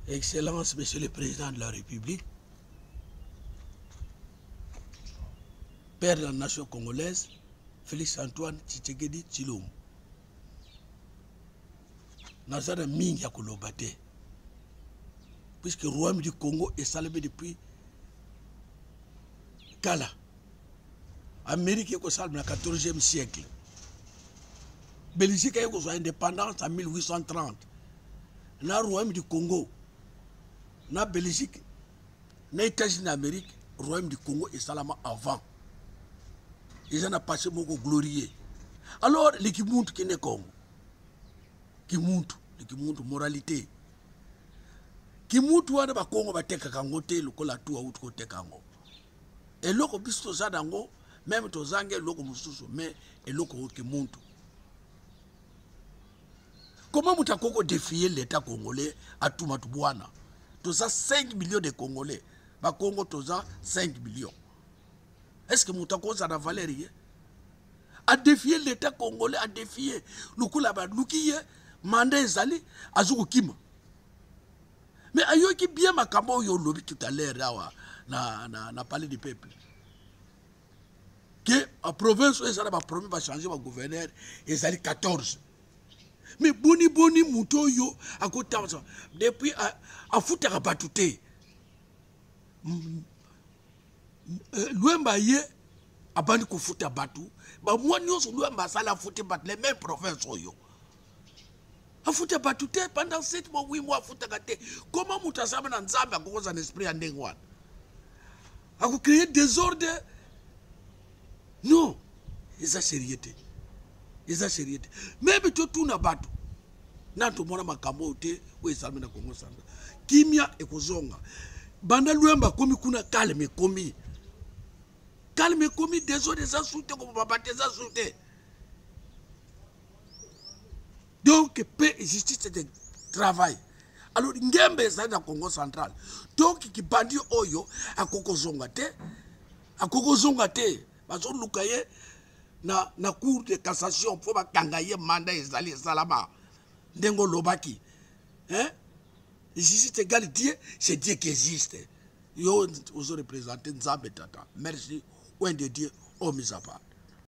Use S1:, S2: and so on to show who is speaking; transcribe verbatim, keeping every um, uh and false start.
S1: Excellence, Monsieur le Président de la République, Père de la nation congolaise, Félix Antoine Tshisekedi Tshilombo. Nazara mingi ya koloba te. Puisque le royaume du Congo est salvé depuis Kala. Amérique est salvé dans le quatorzième siècle. Belgique est indépendance en mille huit cent trente. Dans le royaume du Congo, na Belgique, na États-Unis d'Amérique, le royaume du Congo est salama avant. Ils en ont passé beaucoup glorieux. Alors, les qui montrent qui n'est Congo, qui montrent, les qui montrent moralité, qui montrent que le Congo va teka kangote, le kola tout a outre teka kango. Et l'autre bisto ça dango, même to zange l'autre mususu, mais et l'autre qui montre. Comment vous avez défié l'État congolais à tout Matubouana? Tous cinq millions de Congolais. Le Congo, tous cinq millions. Est-ce que vous avez la valeur? A défié l'État congolais, a défié le Koulaba, le qui est mandé Zali, à Zoukima. Mais ayo qui bien ma camo yo lobby tout à l'heure là, na na na parlé du peuple. Que la province où ils ont promis va changer le gouverneur, ils ont quatorze. Mais boni boni muto yo à côté depuis à à foutre à batouté. Luemba ye a bandi ko foutre à batou. Bah moi nous sur Luemba ça la foutre bat les mêmes provinces yo. A foutre à batouté pendant sept mois huit mois à foutre à gâté. Comment mutasama na nzamba à cause d'un esprit en dengwan. A vous créer désordre. Non, ils ont sérieuté. Ils ont sérieuté. Même tout tout na batu. Nanto mona makambo te we salme na Congo sanda. Kimia ekozonga. Banda Luemba komi kuna calme komi. Calme komi désolé ça soute comme papa ça soute. Donc paix et justice c'est un travail. Alors ngembe ça na Congo central. Donc qui bandi oyo akokozonga te. Akokozonga te. Bazo lukaye na na cour de cassation pour ba kangaye mandat ezali salama ndengo lobaki hein justice égale Dieu, c'est Dieu qui existe. Yo vous représentez Nzambe tata, merci oin de Dieu au misapa.